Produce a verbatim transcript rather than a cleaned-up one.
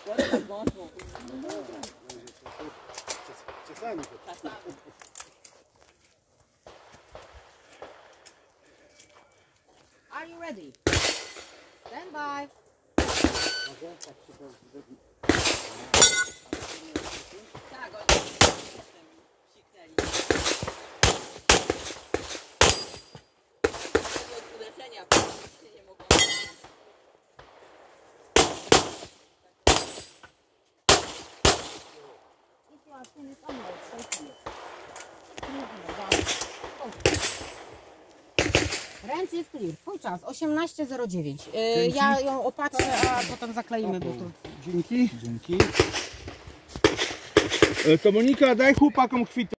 Czasami. Are you ready? Stand by. Tak, oni psiknęli. Od uderzenia się nie mogą. Ręce jest clear. Twój czas osiemnaście zero dziewięć. Yy, ja ją opatrzę, a potem zakleimy butów. Dzięki. Dzięki. To Monika, daj chłopakom chwitę.